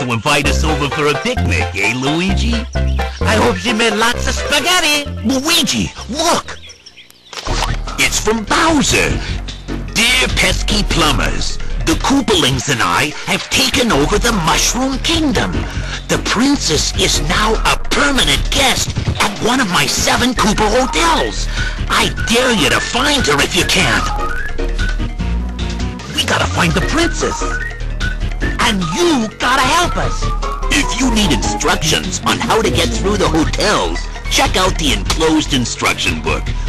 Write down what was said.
to invite us over for a picnic, eh, Luigi? I hope she made lots of spaghetti. Luigi, look! It's from Bowser. Dear pesky plumbers, the Koopalings and I have taken over the Mushroom Kingdom. The princess is now a permanent guest at one of my 7 Koopa hotels. I dare you to find her if you can. We gotta find the princess. And you gotta help us. If you need instructions on how to get through the hotels, check out the enclosed instruction book.